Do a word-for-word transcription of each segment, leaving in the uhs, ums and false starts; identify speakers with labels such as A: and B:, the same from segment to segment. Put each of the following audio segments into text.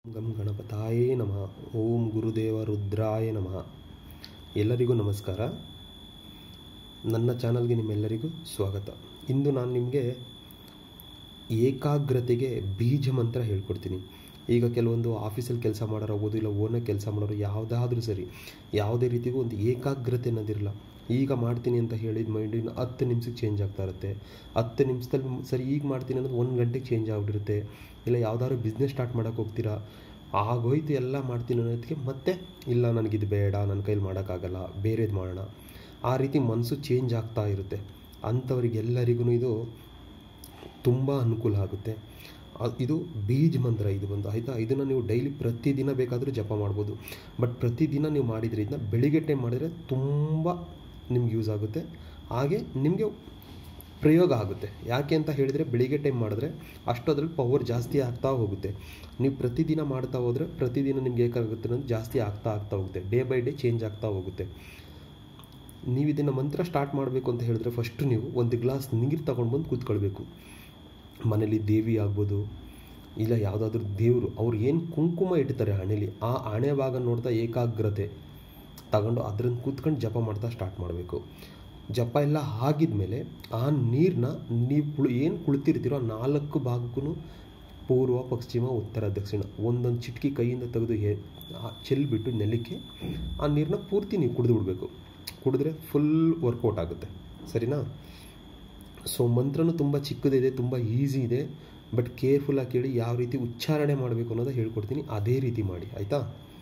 A: ಗಂ ಗಣಪತಾಯೇ ನಮಃ. ಓಂ ಗುರುದೇವ ರುದ್ರಾಯ ನಮಃ. ಎಲ್ಲರಿಗೂ ನಮಸ್ಕಾರ. ನನ್ನ ಚಾನಲ್ಗೆ ನಿಮ್ಮೆಲ್ಲರಿಗೂ ಸ್ವಾಗತ. ಇಂದು ನಾನು ನಿಮಗೆ ಏಕಾಗ್ರತೆಗೆ ಬೀಜ ಮಂತ್ರ ಹೇಳ್ಕೊಡ್ತೀನಿ. ಈಗ ಕೆಲವೊಂದು ಆಫೀಸಲ್ಲಿ ಕೆಲಸ ಮಾಡೋರಾಗ್ಬೋದು, ಇಲ್ಲ ಓನಾಗಿ ಕೆಲಸ ಮಾಡೋರು, ಯಾವುದಾದ್ರೂ ಸರಿ, ಯಾವುದೇ ರೀತಿಗೂ ಒಂದು ಏಕಾಗ್ರತೆ ಅನ್ನೋದಿರಲ್ಲ. ಈಗ ಮಾಡ್ತೀನಿ ಅಂತ ಹೇಳಿದ ಮೈಂಡಿನ ಹತ್ತು ನಿಮಿಷಕ್ಕೆ ಚೇಂಜ್ ಆಗ್ತಾ ಇರುತ್ತೆ. ಹತ್ತು ನಿಮಿಷದಲ್ಲಿ ಸರಿ ಈಗ ಮಾಡ್ತೀನಿ ಅನ್ನೋದು ಒಂದು ಗಂಟೆಗೆ ಚೇಂಜ್ ಆಗಿಬಿಟ್ಟಿರುತ್ತೆ. ಇಲ್ಲ ಯಾವುದಾದ್ರು ಬಿಸ್ನೆಸ್ ಸ್ಟಾರ್ಟ್ ಮಾಡೋಕ್ಕೆ ಹೋಗ್ತೀರಾ, ಆಗೋಯ್ತು ಎಲ್ಲ ಮಾಡ್ತೀನಿ ಅನ್ನೋದಕ್ಕೆ ಮತ್ತೆ ಇಲ್ಲ ನನಗಿದು ಬೇಡ, ನನ್ನ ಕೈಲಿ ಮಾಡೋಕ್ಕಾಗಲ್ಲ, ಬೇರೆದು ಮಾಡೋಣ, ಆ ರೀತಿ ಮನಸ್ಸು ಚೇಂಜ್ ಆಗ್ತಾ ಇರುತ್ತೆ. ಅಂಥವರಿಗೆಲ್ಲರಿಗೂ ಇದು ತುಂಬ ಅನುಕೂಲ ಆಗುತ್ತೆ. ಇದು ಬೀಜ ಮಂತ್ರ ಇದು ಬಂದು ಆಯಿತಾ. ಇದನ್ನು ನೀವು ಡೈಲಿ ಪ್ರತಿದಿನ ಬೇಕಾದರೂ ಜಪ ಮಾಡ್ಬೋದು. ಬಟ್ ಪ್ರತಿದಿನ ನೀವು ಮಾಡಿದರೆ ಇದನ್ನ ಬೆಳಿಗ್ಗೆ ಟೈಮ್ ಮಾಡಿದರೆ ತುಂಬ ನಿಮ್ಗೆ ಯೂಸ್ ಆಗುತ್ತೆ, ಹಾಗೆ ನಿಮಗೆ ಪ್ರಯೋಗ ಆಗುತ್ತೆ. ಯಾಕೆ ಅಂತ ಹೇಳಿದರೆ ಬೆಳಿಗ್ಗೆ ಟೈಮ್ ಮಾಡಿದ್ರೆ ಅಷ್ಟು ಅದರಲ್ಲಿ ಪವರ್ ಜಾಸ್ತಿ ಆಗ್ತಾ ಹೋಗುತ್ತೆ. ನೀವು ಪ್ರತಿದಿನ ಮಾಡ್ತಾ ಹೋದರೆ ಪ್ರತಿದಿನ ನಿಮ್ಗೆ ಏಕಾಗುತ್ತೆ ಅನ್ನೋದು ಜಾಸ್ತಿ ಆಗ್ತಾ ಆಗ್ತಾ ಹೋಗುತ್ತೆ. ಡೇ ಬೈ ಡೇ ಚೇಂಜ್ ಆಗ್ತಾ ಹೋಗುತ್ತೆ. ನೀವು ಇದನ್ನು ಮಂತ್ರ ಸ್ಟಾರ್ಟ್ ಮಾಡಬೇಕು ಅಂತ ಹೇಳಿದ್ರೆ ಫಸ್ಟು ನೀವು ಒಂದು ಗ್ಲಾಸ್ ನೀರು ತೊಗೊಂಡು ಬಂದು ಕೂತ್ಕೊಳ್ಬೇಕು. ಮನೇಲಿ ದೇವಿ ಆಗ್ಬೋದು, ಇಲ್ಲ ಯಾವುದಾದ್ರೂ ದೇವರು ಅವ್ರು ಏನು ಕುಂಕುಮ ಇಡ್ತಾರೆ ಹಣೆಯಲ್ಲಿ, ಆ ಹಣೆ ಭಾಗ ನೋಡ್ತಾ ಏಕಾಗ್ರತೆ ತಗೊಂಡು ಅದನ್ನು ಕೂತ್ಕೊಂಡು ಜಪ ಮಾಡ್ತಾ ಸ್ಟಾರ್ಟ್ ಮಾಡಬೇಕು. ಜಪ ಎಲ್ಲ ಆಗಿದ್ಮೇಲೆ ಆ ನೀರನ್ನ ನೀವು ಕುಳು ಏನು ಕುಳಿತಿರ್ತೀರೋ ಆ ನಾಲ್ಕು ಭಾಗಕ್ಕೂ ಪೂರ್ವ, ಪಶ್ಚಿಮ, ಉತ್ತರ, ದಕ್ಷಿಣ ಒಂದೊಂದು ಚಿಟಕಿ ಕೈಯಿಂದ ತೆಗೆದು ಚೆಲ್ಬಿಟ್ಟು ನೆಲಕ್ಕೆ ಆ ನೀರನ್ನ ಪೂರ್ತಿ ನೀವು ಕುಡಿದು ಬಿಡಬೇಕು. ಕುಡಿದ್ರೆ ಫುಲ್ ವರ್ಕೌಟ್ ಆಗುತ್ತೆ. ಸರಿನಾ? ಸೊ ಮಂತ್ರನೂ ತುಂಬ ಚಿಕ್ಕದಿದೆ, ತುಂಬ ಈಸಿ ಇದೆ. ಬಟ್ ಕೇರ್ಫುಲ್ಲಾಗಿ ಕೇಳಿ, ಯಾವ ರೀತಿ ಉಚ್ಚಾರಣೆ ಮಾಡಬೇಕು ಅನ್ನೋದು ಹೇಳ್ಕೊಡ್ತೀನಿ, ಅದೇ ರೀತಿ ಮಾಡಿ ಆಯಿತಾ.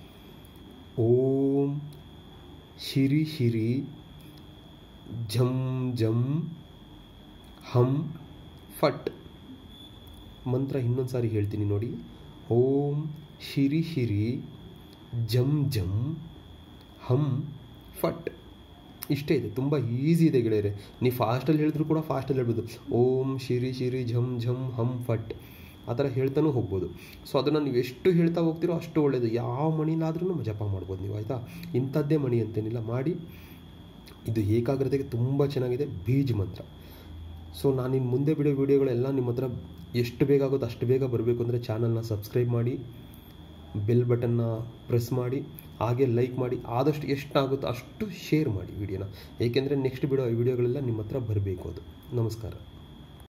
A: ಓಂ ಶಿರಿ ಶಿರಿ ಝಂ ಝಂ ಹಂ ಫಟ್. ಮಂತ್ರ ಇನ್ನೊಂದು ಸಾರಿ ಹೇಳ್ತೀನಿ ನೋಡಿ. ಓಂ ಶಿರಿ ಶಿರಿ ಝಂ ಝಂ ಹಂ ಫಟ್. ಇಷ್ಟೇ ಇದೆ, ತುಂಬ ಈಸಿ ಇದೆ ಗೆಳೆಯರೆ. ನೀವು ಫಾಸ್ಟಲ್ಲಿ ಹೇಳಿದ್ರು ಕೂಡ ಫಾಸ್ಟಲ್ಲಿ ಹೇಳ್ಬೋದು. ಓಂ ಶಿರಿ ಶಿರಿ ಝಂ ಝಂ ಹಂ ಫಟ್ ಆ ಥರ ಹೇಳ್ತಾನೂ ಹೋಗ್ಬೋದು. ಸೊ ಅದನ್ನು ನೀವು ಎಷ್ಟು ಹೇಳ್ತಾ ಹೋಗ್ತೀರೋ ಅಷ್ಟು ಒಳ್ಳೆಯದು. ಯಾವ ಮಣಿಲಾದ್ರೂ ಜಪ ಮಾಡ್ಬೋದು ನೀವು ಆಯಿತಾ. ಇಂಥದ್ದೇ ಮಣಿ ಅಂತೇನಿಲ್ಲ, ಮಾಡಿ. ಇದು ಏಕಾಗ್ರತೆಗೆ ತುಂಬ ಚೆನ್ನಾಗಿದೆ ಬೀಜ ಮಂತ್ರ. ಸೊ ನಾನು ಇನ್ನು ಮುಂದೆ ಬಿಡೋ ವೀಡಿಯೋಗಳೆಲ್ಲ ನಿಮ್ಮ ಹತ್ರ ಎಷ್ಟು ಬೇಗ ಆಗುತ್ತೋ ಅಷ್ಟು ಬೇಗ ಬರಬೇಕು ಅಂದರೆ ಚಾನಲ್ನ ಸಬ್ಸ್ಕ್ರೈಬ್ ಮಾಡಿ, ಬೆಲ್ ಬಟನ್ನ ಪ್ರೆಸ್ ಮಾಡಿ, ಹಾಗೆ ಲೈಕ್ ಮಾಡಿ, ಆದಷ್ಟು ಎಷ್ಟಾಗುತ್ತೋ ಅಷ್ಟು ಶೇರ್ ಮಾಡಿ ವಿಡಿಯೋನ. ಏಕೆಂದರೆ ನೆಕ್ಸ್ಟ್ ಬಿಡೋ ವಿಡಿಯೋಗಳೆಲ್ಲ ನಿಮ್ಮ ಹತ್ರ ಬರಬೇಕು. ಅದು ನಮಸ್ಕಾರ.